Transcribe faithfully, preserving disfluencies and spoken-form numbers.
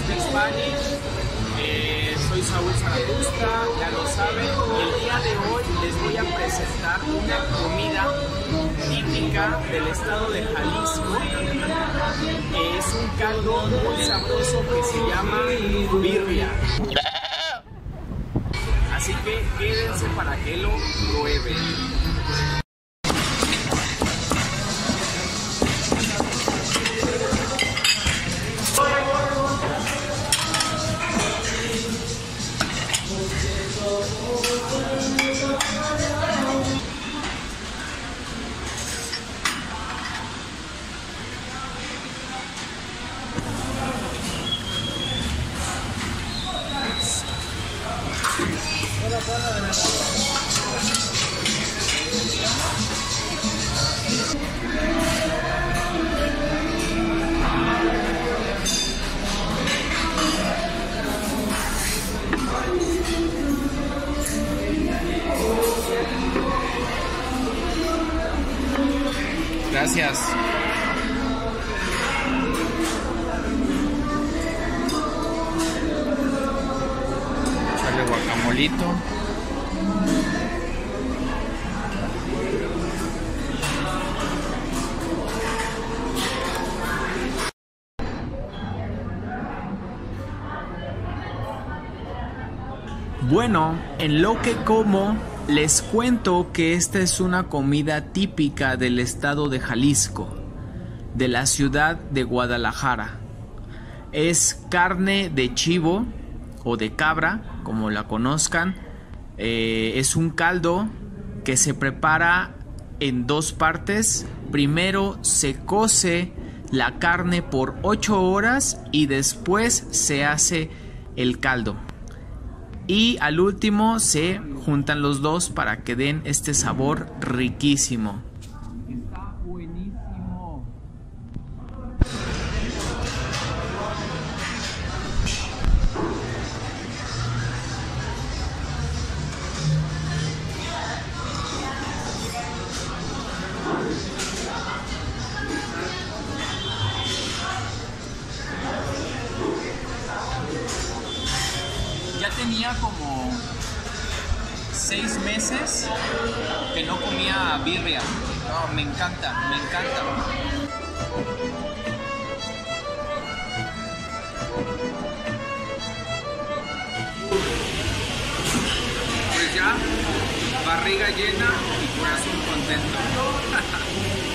Speak Spanish. Eh, soy Saúl Zaratustra, ya lo saben. El día de hoy les voy a presentar una comida típica del estado de Jalisco. Es un caldo muy sabroso que se llama birria. Así que quédense para que lo prueben. Gracias. Echarle guacamolito. Bueno, en lo que como, les cuento que esta es una comida típica del estado de Jalisco, de la ciudad de Guadalajara. Es carne de chivo o de cabra, como la conozcan. Eh, es un caldo que se prepara en dos partes. Primero se cose la carne por ocho horas y después se hace el caldo. Y al último se juntan los dos para que den este sabor riquísimo. Está buenísimo. Ya tenía como seis meses que no comía birria. No, me encanta, me encanta. Pues ya, barriga llena y corazón contento.